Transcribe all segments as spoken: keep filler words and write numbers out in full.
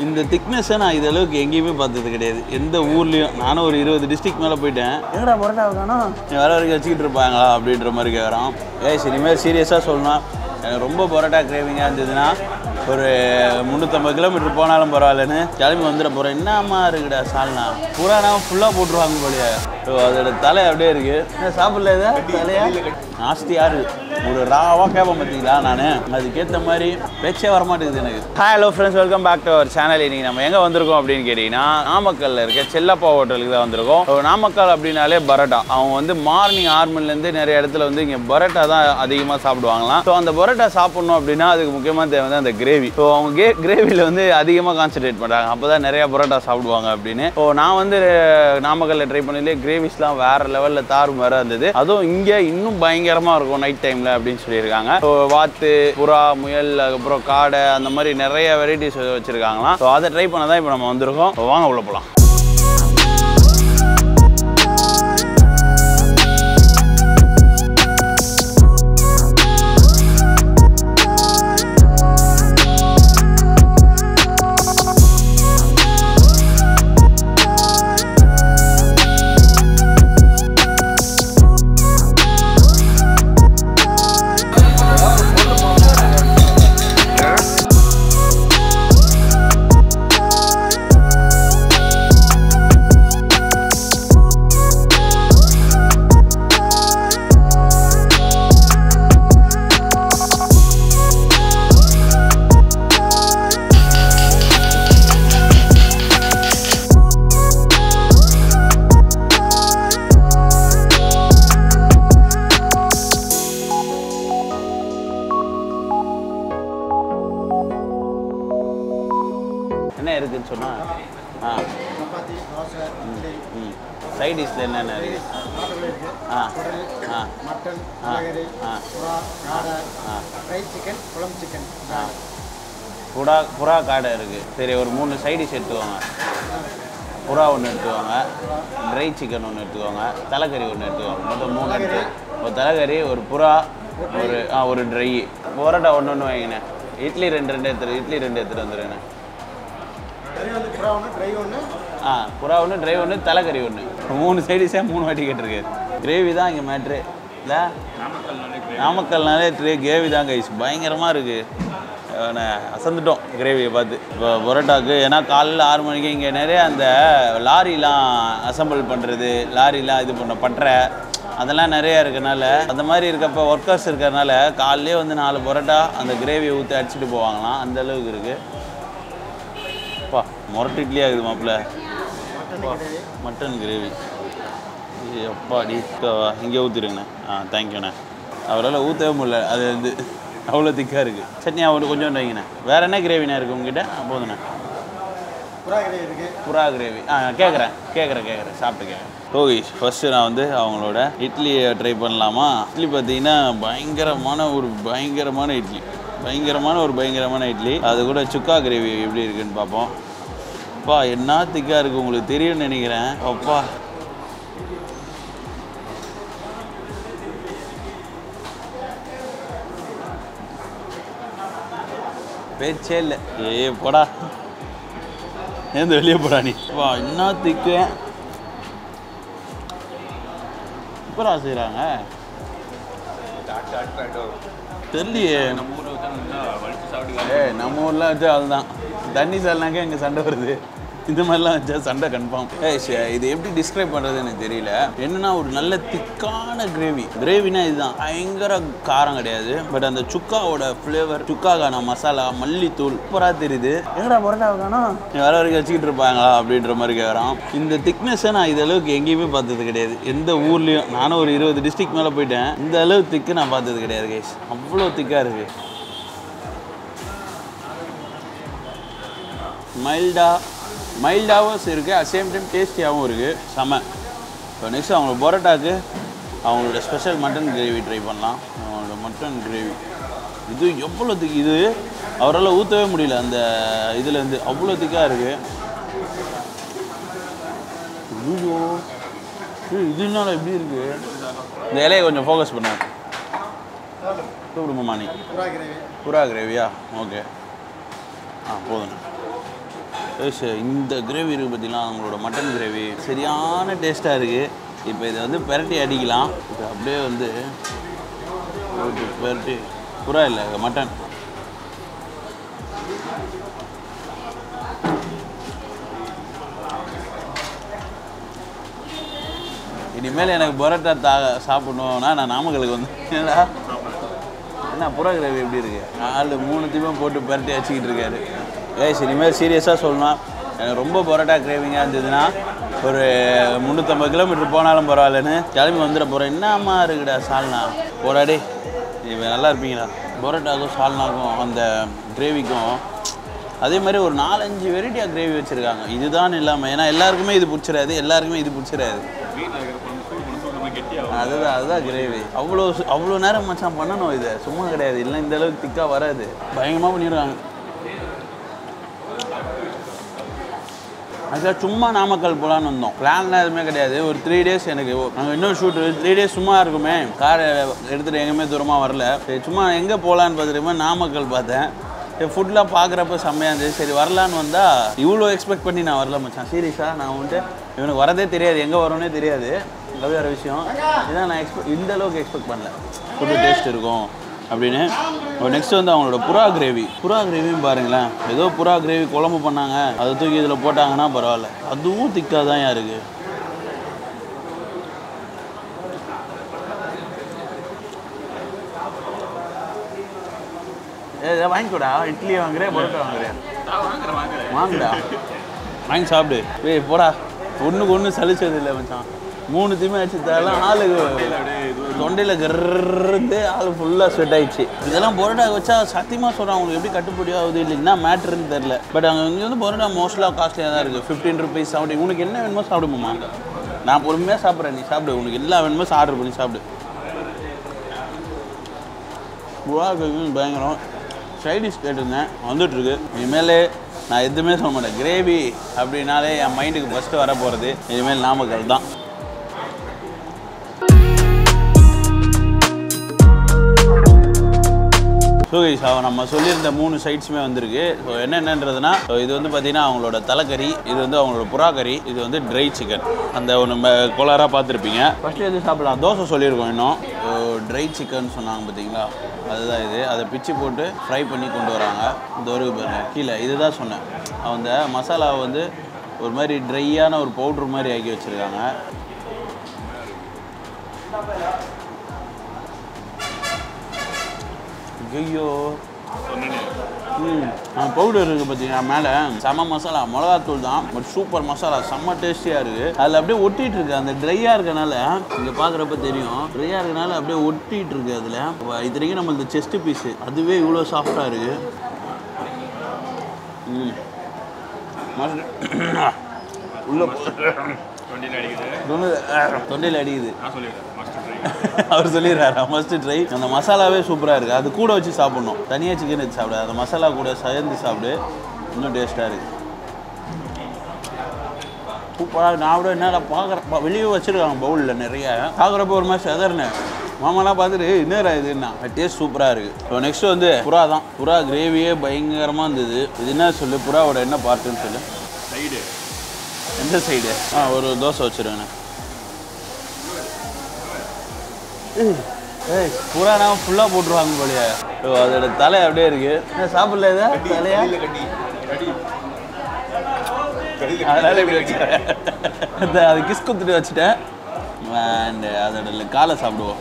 இந்த திக்னஸை நான் இதளவுக்கு எங்கேயுமே பார்த்தது கிடையாது எந்த ஊர்லேயும். நானும் ஒரு இருபது டிஸ்ட்ரிக்ட் மேலே போயிட்டேன். எங்கடா பரோட்டா காணோம் வேறு வரைக்கும் வச்சுக்கிட்டு இருப்பாங்களா அப்படின்ற மாதிரி கேட்குறான். ஏய் இனிமேல் சீரியஸாக சொல்லணும், எனக்கு ரொம்ப பரோட்டா கிரேவிங்காக இருந்ததுன்னா ஒரு முந்நூற்றம்பது கிலோமீட்டர் போனாலும் பரவாயில்லன்னு கிளம்பி வந்துட போகிறேன். என்னம்மா இருக்குடா சால்னா புறானா ஃபுல்லாக போட்டுருவாங்க போலியா. ஸோ அதோட தலை அப்படியே இருக்குது. சாப்பிடல இதை தலையா நாஸ்தியாக இருக்குது. ஒரு ராவாக கேட்பேன் பார்த்தீங்களா நான், அதுக்கேற்ற மாதிரி பேச்சே வரமாட்டேங்குது எனக்கு. Hi hello friends, welcome back to our channel. இன்றைக்கி நம்ம எங்கே வந்திருக்கோம் அப்படின்னு கேட்டிங்கன்னா நாமக்கல்லில் இருக்க செல்லப்பா ஹோட்டலுக்கு தான் வந்திருக்கோம். ஸோ நாமக்கல் அப்படின்னாலே பரோட்டா. அவங்க வந்து மார்னிங் ஆறு மணிலேருந்து நிறைய இடத்துல வந்து இங்கே பரோட்டா தான் அதிகமாக சாப்பிடுவாங்களாம். ஸோ அந்த பரோட்டா சாப்பிட்ணும் அப்படின்னா அதுக்கு முக்கியமாக தேவை வந்து அந்த கிரேவி. ஸோ அவங்க கே கிரேவியில் வந்து அதிகமாக கான்சன்ட்ரேட் பண்ணுறாங்க, அப்போ தான் நிறையா பரோட்டா சாப்பிடுவாங்க அப்படின்னு. ஸோ நான் வந்து நாமக்கல்லில் ட்ரை பண்ணதுலேயே கிரேவிஸ்லாம் வேறு லெவலில் தாறும் வேறு இருந்தது. அதுவும் இங்கே இன்னும் பயங்கரமாக இருக்கும் நைட் டைமில் அப்படின்னு சொல்லியிருக்காங்க. ஸோ வாத்து, புறா, முயல், அதுக்கப்புறம் காடை, அந்த மாதிரி நிறைய வெரைட்டிஸ் வச்சுருக்காங்களாம். ஸோ அதை ட்ரை பண்ண தான் இப்போ நம்ம வந்திருக்கோம். வாங்க உள்ள போகலாம். என்ன இருக்குன்னு சொன்னால் ஆ சப்பாத்தி, தோசை, இட்லி, ம் சைட் டிஷ்ல என்னென்ன இருக்குது? ஆ ஆ மட்டன், காய்கறி, ஆ புறா, காடை, ஆ ஃப்ரை சிக்கன், குழம்பு சிக்கன், ஆ புறா புறா காடை இருக்குது. சரி, ஒரு மூணு சைட் டிஷ் எடுத்துக்கோங்க. புறா ஒன்று எடுத்துக்கோங்க, ட்ரை சிக்கன் ஒன்று எடுத்துக்கோங்க, தலைக்கறி ஒன்று எடுத்துக்கோங்க. மொத்தம் மூணு எடுத்து ஒரு தலைக்கறி, ஒரு புறா, ஒரு ஆ ஒரு ட்ரை பரோட்டா ஒன்று ஒன்று வாங்கினேன். இட்லி ரெண்டு ரெண்டு எடுத்துரு இட்லி ரெண்டு எடுத்துகிட்டு வந்துடுங்க. ஆ புறா ஒன்று, ட்ரை ஒன்று, தலைக்கறி ஒன்று. மூணு சைடிஸே மூணு வாட்டி கேட்டிருக்கு. கிரேவி தான் இங்கே மேட்ரு இல்லை. நாமக்கல்னாலே ட்ரே கிரேவி தான் கைஸ். பயங்கரமாக இருக்குது. அசந்துட்டோம் கிரேவியை பார்த்து. இப்போ பரோட்டாவுக்கு ஏன்னா காலையில் ஆறு மணிக்கு இங்கே நிறைய அந்த லாரிலாம் அசம்பிள் பண்ணுறது, லாரிலாம் இது பண்ண பட்டறை அதெல்லாம் நிறையா இருக்கனால, அந்த மாதிரி இருக்கப்போ ஒர்க்கர்ஸ் இருக்கிறதுனால காலையிலே வந்து நாலு பரோட்டா அந்த கிரேவியை ஊற்றி அடிச்சுட்டு போவாங்களாம். அந்த அளவுக்கு இருக்குது. அப்பா மொரட்டு இட்லியாக இருக்குது மாப்பிள்ள. மட்டன் கிரேவி அப்பாடி இங்கே ஊற்றிடுங்கண்ணே. ஆ தேங்க்யூண்ணே. அவரால் ஊற்றவே முடியல, அது வந்து அவ்வளோ திக்காக இருக்குது. சட்னி அவர் கொஞ்சம் வைங்கண்ணே. வேறு என்ன கிரேவிண்ணே இருக்குது உங்ககிட்ட? போதுண்ணே. புறா கிரேவி இருக்குது. புறா கிரேவி ஆ கேட்குறேன் கேட்குறேன் கேட்குறேன் சாப்பிட்டு கேட்குறேன். ஓகே, ஃபஸ்ட்டு நான் வந்து அவங்களோட இட்லியை ட்ரை பண்ணலாமா? இட்லி பார்த்தீங்கன்னா பயங்கரமான ஒரு பயங்கரமான இட்லி பயங்கரமான ஒரு பயங்கரமான இட்லி. அது கூட சுக்கா கிரேவி எப்படி இருக்குன்னு பார்ப்போம். அப்பா என்ன திக்காக இருக்குது, உங்களுக்கு தெரியும்னு நினைக்கிறேன். அப்பா பேச்சே இல்லை. ஏ போடா, ஏந்து வெளியே போடா நீ. வா என்ன திக்கு சூப்பராக செய்கிறாங்க. தெரியலையே ஏ நம்ம ஊர்லாம் வச்சா அதுதான் தண்ணி சால்னாக்கே இங்கே சண்டை வருது. இந்த மாதிரிலாம் வச்சா சண்டை கன்ஃபார்ம். ஏ இது எப்படி டிஸ்கிரைப் பண்ணுறதுன்னு எனக்கு தெரியல. என்னன்னா ஒரு நல்ல திக்கான கிரேவி. கிரேவினா இதுதான், பயங்கர காரம் கிடையாது. பட் அந்த சுக்காவோட ஃப்ளேவர், சுக்காக்கான மசாலா, மல்லித்தூள் சூப்பராக தெரியுது. எங்கடா பரோட்டாவுக்கானா வேறு வரைக்கும் வச்சுக்கிட்டு இருப்பாங்களா அப்படின்ற மாதிரி கேட்குறான். இந்த திக்னஸை நான் இதளவுக்கு எங்கேயுமே பார்த்தது கிடையாது எந்த ஊர்லேயும். நானும் ஒரு இருபது டிஸ்ட்ரிக்ட் மேலே போயிட்டேன். இந்த அளவு திக்கு நான் பார்த்தது கிடையாது கைஸ். அவ்வளோ திக்காக இருக்குது. மைல்டாக மைல்டாகவும் இருக்குது, அட் சேம் டைம் டேஸ்டியாகவும் இருக்குது. செம. இப்போ நெக்ஸ்ட் அவங்களோட பரோட்டாவுக்கு அவங்களோட ஸ்பெஷல் மட்டன் கிரேவி ட்ரை பண்ணலாம். அவங்களோட மட்டன் கிரேவி இது எவ்வளோ திக்கு, இது அவரால் ஊற்றவே முடியல அந்த இதுலேருந்து, அவ்வளோ திக்காக இருக்குது. ஐயோ இதுனால எப்படி இருக்குது? இந்த இலையை கொஞ்சம் ஃபோக்கஸ் பண்ண கூப்பிடுமா நீ? புறா கிரேவியா? ஓகே. ஆ போதும். இந்த கிரேவி இருக்குது பார்த்தீங்கன்னா அவங்களோட மட்டன் கிரேவி சரியான டேஸ்ட்டாக இருக்குது. இப்போ இதை வந்து பெரட்டி அடிக்கலாம். இப்போ அப்படியே வந்து பெரட்டி புறா இல்லை மட்டன். இனிமேல் எனக்கு பரோட்டா தா சாப்பிடணுன்னா நான் நாமக்கலுக்கு வந்து என்னடா என்ன புறா கிரேவி எப்படி இருக்குது நாலு மூணுத்தையுமே போட்டு பரட்டி வச்சுக்கிட்டு இருக்காரு. கைஸ் இனிமேல் சீரியஸாக சொல்லணும், எனக்கு ரொம்ப பரோட்டா கிரேவிங்காக இருந்ததுன்னா ஒரு முந்நூற்றம்பது கிலோமீட்டர் போனாலும் பரவாயில்லன்னு கிளம்பி வந்துட போகிறேன். என்னம்மா இருக்குடா சால்னா போடாடி இப்போ நல்லா இருப்பீங்களா. பரோட்டாக்கும் சால்னாக்கும் அந்த கிரேவிக்கும் அதே மாதிரி ஒரு நாலஞ்சு வெரைட்டியாக கிரேவி வச்சுருக்காங்க. இதுதான் இல்லாமல் ஏன்னா எல்லாருக்குமே இது பிடிச்சிடாது, எல்லாருக்குமே இது பிடிச்சிடாது. அதுதான் அதுதான் கிரேவி. அவ்வளோ அவ்வளோ நேரம் மச்சான் பண்ணணும், இதை சும்மா கிடையாது, இல்லை இந்த அளவுக்கு திக்காக வராது. பயங்கரமாக பண்ணிடுறாங்க. ஆக்சுவலாக சும்மா நாமக்கல் போகலான்னு வந்தோம், பிளான்லாம் எதுவுமே கிடையாது. ஒரு த்ரீ டேஸ் எனக்கு நாங்கள் இன்னொரு ஷூட்டு த்ரீ டேஸ் சும்மா இருக்குமே, காரை எடுத்துகிட்டு எங்கேயுமே தூரமாக வரல. சரி சும்மா எங்கே போகலான்னு பார்த்துட்டு நாமக்கல் பார்த்தேன். ஃபுட்லாம் பார்க்குறப்ப செம்மையாக இருந்துச்சு. சரி வரலான்னு வந்தால் இவ்வளோ எக்ஸ்பெக்ட் பண்ணி நான் வரல மச்சான். சீரியஸாக நான் வந்துட்டு இவனுக்கு வரதே தெரியாது, எங்கே வரோன்னே தெரியாது. அது வேறு விஷயம். இதான் நான் எக்ஸ்பெக்ட் இந்த அளவுக்கு எக்ஸ்பெக்ட் பண்ணல ஃபுட்டு டேஸ்ட் இருக்கும் அப்படின்னு. நெக்ஸ்ட் வந்து அவங்களோட புறா கிரேவி. புறா கிரேவியும் பாருங்களேன், ஏதோ புறா கிரேவி குழம்பு பண்ணாங்க, அதை தூக்கி இதில் போட்டாங்கன்னா பரவாயில்ல, அதுவும் திக்காக தான் இருக்குது. ஏ வாங்கிக்கூடா, இட்லி வாங்குறேன் பரோட்டா வாங்குறேன், வாங்குடா வாங்கி சாப்பிடு. ஏய் போடா, ஒன்றுக்கு ஒன்று சலிச்சது இல்லை மச்சான். மூணுத்தையுமே அடிச்சு தரலாம். ஆளுக்கு தொண்டையில் கர்றது ஆள் ஃபுல்லாக ஸ்வெட் ஆகிடுச்சு. இதெல்லாம் பரோட்டா வச்சா சத்தியமாக சொல்கிறேன் அவங்களுக்கு எப்படி கட்டுப்படி ஆகுது இல்லை என்ன மேட்ருன்னு தெரில. பட் அங்கே இங்கே வந்து பரோட்டா மோஸ்ட்லாக காஸ்ட்லியாக தான் இருக்குது. Fifteen rupees seventy. உனக்கு என்ன வேணுமோ சாப்பிடுமா, நான் பொறுமையாக சாப்பிட்றேன், நீ சாப்பிடு. உனக்கு எல்லா வேணுமோ ஆர்டர் பண்ணி சாப்பிடு. புறா பயங்கரம். சைடிஷ் கேட்டிருந்தேன், வந்துட்டுருக்கு. இனிமேல் நான் எதுவுமே சொல்ல மாட்டேன். கிரேவி அப்படின்னாலே என் மைண்டுக்கு ஃபஸ்ட்டு வர போகிறது இனிமேல் நாமக்கல் தான். ஸோ கைஸ் நம்ம சொல்லியிருந்த மூணு சைட்ஸுமே வந்திருக்கு. ஸோ என்னென்னன்றதுனா, ஸோ இது வந்து பார்த்தீங்கன்னா அவங்களோட தலைக்கறி, இது வந்து அவங்களோட புறா கறி, இது வந்து ட்ரை சிக்கன். அந்த ஒன்று கோளாராக பார்த்துருப்பீங்க. ஃபஸ்ட்டு எது சாப்பிடலாம், தோசை சொல்லியிருக்கோம். இன்னும் ட்ரை சிக்கன் சொன்னாங்க பார்த்தீங்களா, அதுதான் இது. அதை பிச்சு போட்டு ஃப்ரை பண்ணி கொண்டு வராங்க. இந்த ஒரு கீழே இதுதான் சொன்னேன், அந்த மசாலாவை வந்து ஒரு மாதிரி ட்ரையான ஒரு பவுட்ரு மாதிரி ஆக்கி வச்சுருக்காங்க. ஐயோ ம் பவுடர் இருக்குது பார்த்தீங்கன்னா மேலே, செம்ம மசாலா, மிளகாத்தூள் தான், பட் சூப்பர் மசாலா, செம்ம டேஸ்டியாக இருக்குது. அதில் அப்படியே ஒட்டிகிட்டு இருக்கு. அந்த ட்ரையாக இருக்கனால இங்கே பார்க்குறப்ப தெரியும், ட்ரையாக இருக்கனால அப்படியே ஒட்டிகிட்டு இருக்கு. அதில் இத்தனைக்கும் நம்ம இந்த செஸ்ட்டு பீஸு அதுவே இவ்வளோ சாஃப்டாக இருக்குது. ம் உள்ள தொண்டையில் அடிக்குது அவர் சொல்லிடுறாரு மஸ்ட் ட்ரை. அந்த மசாலாவே சூப்பராக இருக்குது. அது கூட வச்சு சாப்பிட்ணும், தனியாக சிக்கன் வச்சு சாப்பிடு, அந்த மசாலா கூட சேர்ந்து சாப்பிடு, இன்னும் டேஸ்ட்டாக இருக்குது. சூப்பராக. நான் கூட என்னடா பார்க்குற வெளியே வச்சுருக்காங்க பவுலில் நிறைய, பார்க்குறப்ப ஒரு மாதிரி செதர்னு மாமாலாம் பார்த்துட்டு இன்னும் இதுன்னா டேஸ்ட் சூப்பராக இருக்குது. இப்போ நெக்ஸ்ட் வந்து புறா தான். புறா கிரேவியே பயங்கரமாக இருந்தது. இது என்ன சொல்லு, புறாவோட என்ன பார்ட்டுன்னு சொல்லு. சைடு எந்த சைடு? ஆ ஒரு தோசை வச்சுருவேண்ணே. ஏய் புறானா ஃபுல்லாக போட்டுருவாங்க போலியா. ஓ அதோட தலை அப்படியே இருக்குது, சாப்பிடல இதை தலையா, அதனால இப்படி வச்சுட்டேன். அது கிஸ் குத்துட்டு வச்சுட்டேன். அண்ட் அதோட காலை சாப்பிடுவோம்.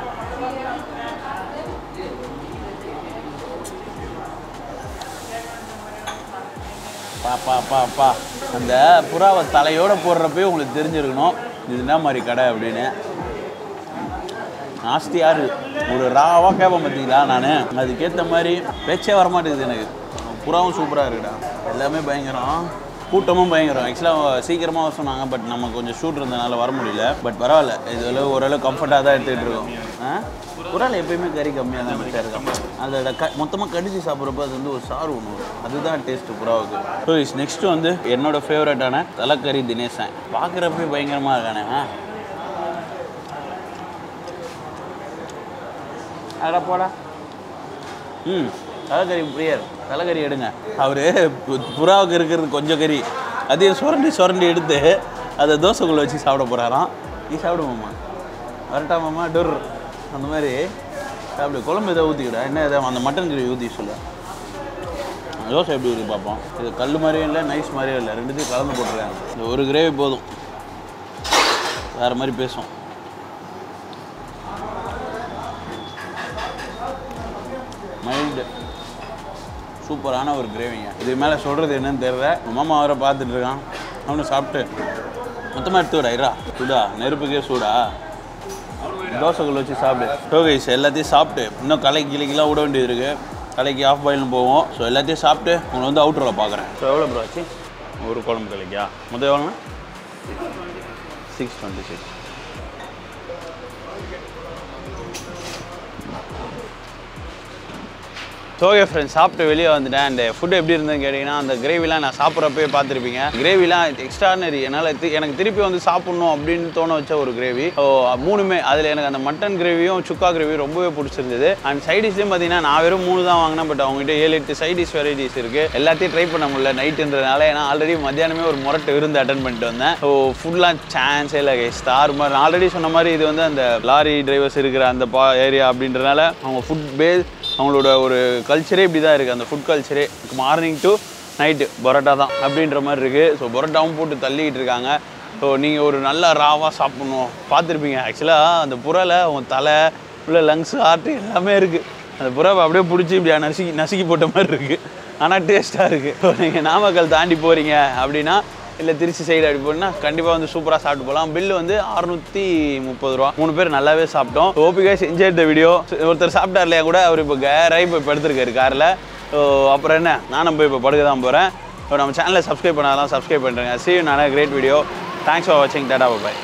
பாப்பா பாப்பா அந்த புறாவை தலையோடு போடுறப்பே உங்களுக்கு தெரிஞ்சிருக்கணும் இது என்ன மாதிரி கடை அப்படின்னு. நாஸ்தியாக இருக்குது. ஒரு ராவாக கேட்பேன் பார்த்தீங்களா, நான் அதுக்கேற்ற மாதிரி பேச்சே வரமாட்டேங்குது எனக்கு. புறாவும் சூப்பராக இருக்குடா, எல்லாமே பயங்கரம், கூட்டமும் பயங்கரம். ஆக்சுவலாக சீக்கிரமாக சொன்னாங்க, பட் நம்ம கொஞ்சம் ஷூட் இருந்ததுனால வர முடியல. பட் பரவாயில்ல, இது ஓரளவு கம்ஃபர்ட்டாக தான் எடுத்துகிட்டு இருக்கோம். ஆ புறாவில் எப்பயுமே கறி கம்மியாக தான் மிச்சம் இருக்கும். அதோட க மொத்தமாக கடிச்சு சாப்பிட்றப்ப அது வந்து ஒரு சாறு ஒன்று வரும், அதுதான் டேஸ்ட்டு புறாவுக்கு. ஸோ இஸ் நெக்ஸ்ட்டு வந்து என்னோடய ஃபேவரட்டான தலைக்கறி தினேசன். பார்க்குறப்பே பயங்கரமாக இருக்கானே. அட போடா. ம் தலைக்கறி பிரியர் தலைக்கறி எடுங்க. அவர் புறாவுக்கு இருக்கிறது கொஞ்சம் கறி அதையும் சுரண்டி சுரண்டி எடுத்து அதை தோசைக்குள்ளே வச்சு சாப்பிட போகிறாராம். நீ சாப்பிடுவோம்மா வரட்டாமாம்மா டொர் அந்த மாதிரி சாப்பிடு. குழம்பு எதாவது ஊற்றிக்கிடா என்ன எதாவது அந்த மட்டன் கிரேவி ஊற்றி சொல்ல. தோசை எப்படி இருக்குது பார்ப்போம். இது கல் மாதிரியும் இல்லை நைஸ் மாதிரியும் இல்லை, ரெண்டுத்தையும் கலந்து போட்டுருக்காங்க. இந்த ஒரு கிரேவி போதும், வேறு மாதிரி பேசும். மைல்டு சூப்பரான ஒரு கிரேவிங்க. இது மேலே சொல்கிறது என்னன்னு தெரியல. மாமா அவரை பார்த்துட்டு இருக்கான். அவனு சாப்பிட்டு மொத்தமாக எடுத்து விடாயிரா சூடா நெருப்புக்கே சூடா தோசைக்குள்ள வச்சு சாப்பிடு. ஸோ கைஸ் எல்லாத்தையும் சாப்பிட்டு இன்னும் கலைக்கு கிளைக்கெலாம் விட வேண்டியது இருக்குது. கலைக்கு ஆஃப் பாயில்னு போவோம். ஸோ எல்லாத்தையும் சாப்பிட்டு உங்களை வந்து அவுட்டரில் பார்க்குறேன். ஸோ எவ்வளோ ப்ரோ ஆச்சு ஒரு குழம்பு கலைக்கா? மொத்தம் எவ்வளோண்ணா? Six twenty six. Okay friends, சாப்பிட்டு வெளியே வந்துட்டேன். அந்த ஃபுட் எப்படி இருந்ததுன்னு கேட்டிங்கன்னா, அந்த கிரேவிலாம் நான் சாப்பிட்றப்பே பார்த்துருப்பீங்க. கிரேவிலாம் எக்ஸ்ட்ரானரி. என்னால் எனக்கு திருப்பி வந்து சாப்பிட்ணும் அப்படின்னு தோண வச்ச ஒரு கிரேவி. ஸோ மூணுமே அதில் எனக்கு அந்த மட்டன் கிரேவியும் சுக்கா கிரேவியும் ரொம்பவே பிடிச்சிருந்தது. அண்ட் சைடிஷ்லேயும் பார்த்தீங்கன்னா நான் வெறும் மூணு தான் வாங்கினேன். பட் அவங்ககிட்ட ஏழு எட்டு சைடிஷ் வெரைட்டிஸ் இருக்குது. எல்லாத்தையும் ட்ரை பண்ண முடியல நைட்டுன்றதுனால. ஏன்னா ஆல்ரெடி மத்தியானமே ஒரு முரட்டு விருந்து அட்டன் பண்ணிட்டு வந்தேன். ஸோ ஃபுட்லாம் சான்ஸே இல்லை ஸ்டார் மாதிரி. நான் ஆல்ரெடி சொன்ன மாதிரி இது வந்து அந்த லாரி டிரைவர்ஸ் இருக்கிற அந்த பா ஏரியா அப்படின்றதுனால அவங்க ஃபுட் பேஸ் அவங்களோட ஒரு கல்ச்சரே இப்படி தான் இருக்குது. அந்த ஃபுட் கல்ச்சரே மார்னிங் டு நைட்டு பரோட்டா தான் அப்படின்ற மாதிரி இருக்குது. ஸோ பரோட்டாவும் போட்டு தள்ளிக்கிட்டு இருக்காங்க. ஸோ நீங்கள் ஒரு நல்ல ராவாக சாப்பிட்ணும் பார்த்துருப்பீங்க. ஆக்சுவலாக அந்த புறாவில் அவங்க தலை உள்ள லங்ஸ் ஹார்ட்டு எல்லாமே இருக்குது. அந்த புறாவை அப்படியே பிடிச்சி இப்படி நசுக்கி நசுக்கி போட்ட மாதிரி இருக்குது. ஆனால் டேஸ்ட்டாக இருக்குது. ஸோ நீங்கள் நாமக்கல் தாண்டி போகிறீங்க அப்படின்னா இல்லை திருச்சி சைடு அப்படி போனால் கண்டிப்பாக வந்து சூப்பராக சாப்பிட்டு போகலாம். பில்லு வந்து அறுநூற்றி முப்பது ரூபா. மூணு பேர் நல்லாவே சாப்பிட்டோம். ஓபிகா என்ஜாய் இந்த வீடியோ. ஒருத்தர் சாப்பிட்டார் இல்லையா கூட, அவர் இப்போ கேராகி இப்போ படுத்துருக்காரு காரில். ஸோ அப்புறம் என்ன, நானும் போய் இப்போ படுக்க தான் போகிறேன். ஸோ நம்ம சேனலை சப்ஸ்கிரைப் பண்ணாதான் சப்ஸ்கிரைப் பண்ணுறேங்க. சீ யூ, நல்ல கிரேட் வீடியோ. தேங்க்ஸ் ஃபார் வாட்சிங். டாடா பை.